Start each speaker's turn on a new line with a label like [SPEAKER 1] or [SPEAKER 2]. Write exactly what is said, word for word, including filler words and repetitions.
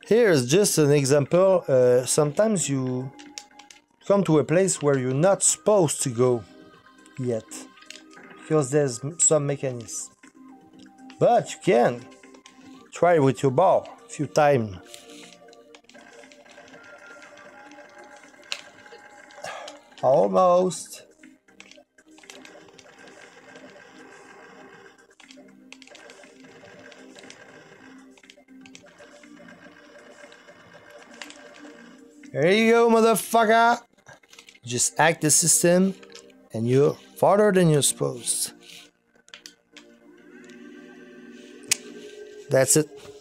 [SPEAKER 1] Here's just an example. Uh, sometimes you come to a place where you're not supposed to go yet because there's some mechanism. But you can try with your ball a few times. Almost. There you go, motherfucker. Just hack the system and you're farther than you're supposed. That's it.